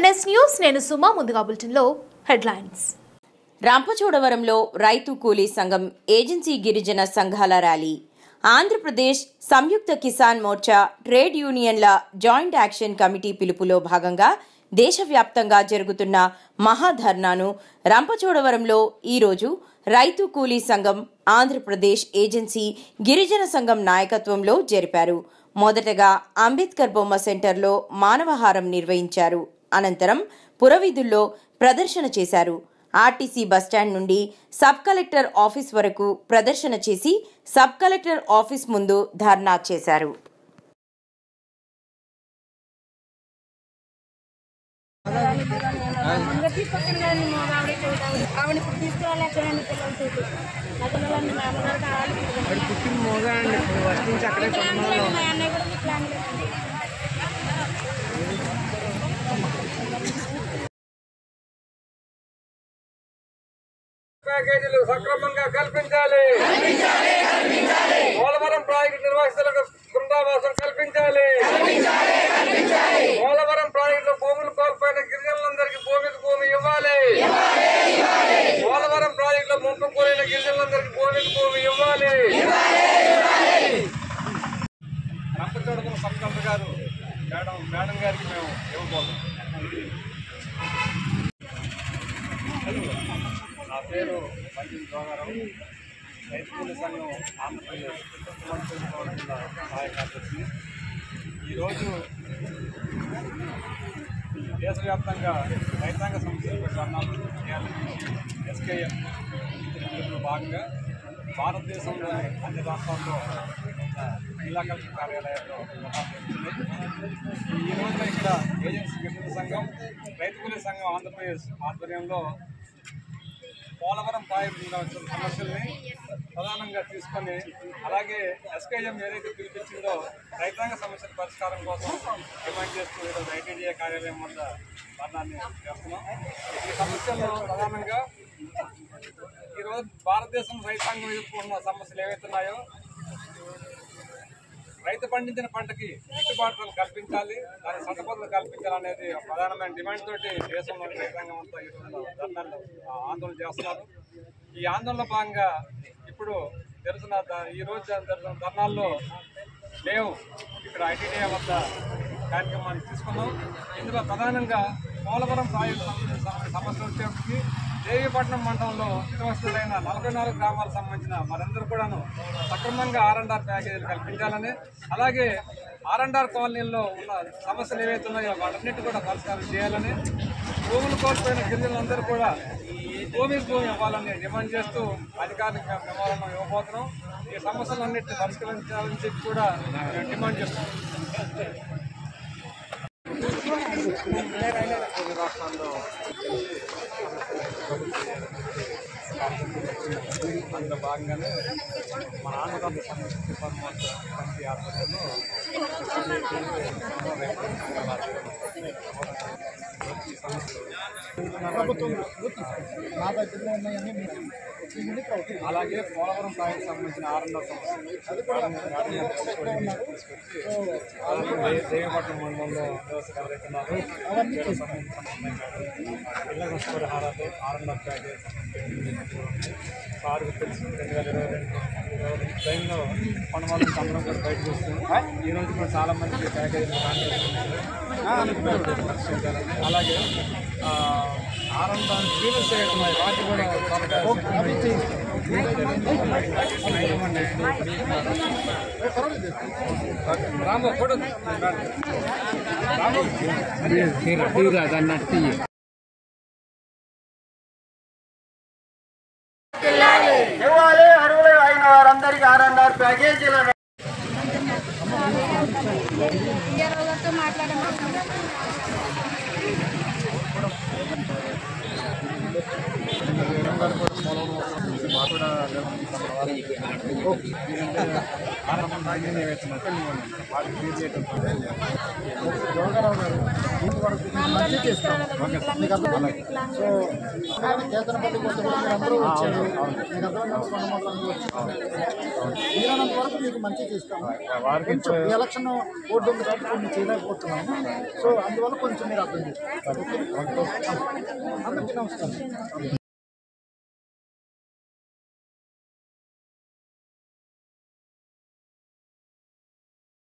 MNS news నేను సుమా ముందుగా బులెటిన్లో హెడ్లైన్స్. రంపచోడవరంలో రైతు కూలీ సంఘం ఏజెన్సీ గిరిజన సంఘాల ర్యాలీ. ఆంధ్రప్రదేశ్ సంయుక్త కిసాన్ మోర్చా ట్రేడ్ యూనియన్ల జాయింట్ యాక్షన్ కమిటీ పిలుపులో భాగంగా దేశవ్యాప్తంగా జరుగుతున్న మహాధర్నాను రంపచోడవరంలో ఈరోజు రైతు కూలీ సంఘం ఆంధ్రప్రదేశ్ ఏజెన్సీ గిరిజన సంఘం నాయకత్వంలో జరిపారు. మొదటగా అంబేద్కర్ బొమ్మ సెంటర్లో మానవహారం నిర్వహించారు. అనంతరం పురవీధుల్లో ప్రదర్శన చేశారు. ఆర్టీసీ బస్టాండ్ నుండి సబ్ కలెక్టర్ ఆఫీస్ వరకు ప్రదర్శన చేసి సబ్ కలెక్టర్ ఆఫీస్ ముందు ధర్నా చేశారు. ప్యాకేజీలు సక్రమంగా కల్పించాలి. పోలవరం ప్రాజెక్టు నిర్వాసితులకు బృందావాసం కల్పించాలి. పోలవరం ప్రాజెక్టులో భూములు కోల్పోయిన గిరిజనులందరికీ భూమి ఇవ్వాలి. పోలవరం ప్రాజెక్టులో ముంపు కోరిన గిరిజనులందరికీ భూమి ఇవ్వాలి. రంపచోడవరం సబ్ కలెక్టర్ గారు మేడం గారికి మేము ఇవ్వబోతున్నాం. నా పేరు బండి జోగారావు. రైతు కూలీ సంఘం ఆంధ్రప్రదేశ్ సహాయ కార్యదర్శి. ఈరోజు దేశవ్యాప్తంగా రైతాంగ సమస్యలపై ధర్నాలు చేయాలని ఎస్కేఎం పిలుపులో భాగంగా భారతదేశంలోని అన్ని రాష్ట్రాల్లో జిల్లా కలెక్టర్ కార్యాలయాల్లో ఈ రోజున ఇక్కడ ఏజెన్సీ గిరిజన సంఘం రైతు కూలీ సంఘం ఆంధ్రప్రదేశ్ ఆధ్వర్యంలో పోలవరం ప్రాజెక్టు సమస్యల్ని ప్రధానంగా తీసుకొని అలాగే ఎస్కేఎం ఏదైతే పిలిపించిందో రైతాంగ సమస్యల పరిష్కారం కోసం డిమాండ్ చేస్తూ ఈరోజు ఐటీడీఏ కార్యాలయం వద్ద ధర్నాన్ని చేస్తున్నాం. ఈ సమస్యల్లో ప్రధానంగా ఈరోజు భారతదేశం రైతాంగం ఎదుర్కొన్న సమస్యలు ఏవైతున్నాయో రైతు పండించిన పంటకి గిట్టుబాటు ధరలు కల్పించాలి, దాని సన్నపదులు కల్పించాలనేది ప్రధానమైన డిమాండ్ తోటి దేశంలోని రైతాంగం అంతా ఈరోజు ధర్నాలు ఆందోళన చేస్తున్నారు. ఈ ఆందోళనలో భాగంగా ఇప్పుడు ఈ రోజు జరుగుతున్న ధర్నాల్లో మేము ఇక్కడ ఐటీడీఏ వద్ద కార్యక్రమాన్ని తీసుకున్నాం. ఇందులో ప్రధానంగా పోలవరం ప్రాజెక్టు సమస్యలు వచ్చేప్పటికీ దేవీపట్నం మండలంలో నిర్వహిస్తులైన 44 గ్రామాలకు సంబంధించిన మరందరూ కూడాను సక్రమంగా R&R ప్యాకేజీలు కల్పించాలని, అలాగే R&R కాలనీల్లో ఉన్న సమస్యలు ఏవైతే ఉన్నాయో వాటన్నిటి కూడా పరిష్కారం చేయాలని, భూములు కోల్పోయిన గిరిజనులందరూ కూడా భూమి ఇవ్వాలని డిమాండ్ చేస్తూ అధికారులకు మేము మెమోరాండం ఇవ్వబోతున్నాం. ఈ సమస్యలన్నింటినీ పరిష్కరించాలని చెప్పి కూడా మేము డిమాండ్ చేస్తున్నాం. రాష్ట్రాల్లో అందులో భాగంగానే మన ఆంధ్రప్రదేశ్ కమిటీ ఆధ్వర్యంలో అలాగే పోలవరం ప్రాజెక్టు సంబంధించిన R&R సమస్య దేవపట్నం మండలంలో ఎవరైతున్నారు ఇళ్ల నష్టపరిహారాలు R&R ప్యాకేజ్ సార్కు తెలిసి 2022 టైంలో కొండవాళ్ళ అందరం కూడా బయటకు వస్తుంది. ఈరోజు కూడా చాలామందికి ప్యాకేజీలు పరిష్కరించాలని, అలాగే R&R క్లీనర్స్ ఉన్నాయి వాటి కూడా రామో ఫోటో ఇవ్వాలి. అర్హులు అయిన వారందరికీ R&R ప్యాకేజీలను కూడా జోగారావు గారు దీని వరకు మంచి చేస్తాం. మీకు అర్థం సో కేతనపల్లి కొత్త అందరూ వచ్చారు. మీకు అర్థం వీలైనంత వరకు మీకు మంచి చేస్తాము. కొంచెం ఎలక్షన్ బోర్డు ఉంది కాబట్టి కొన్ని చేయలేకపోతున్నాము. సో అందువల్ల కొంచెం మీరు అర్థం చేసుకోండి. అందరికీ నమస్కారం.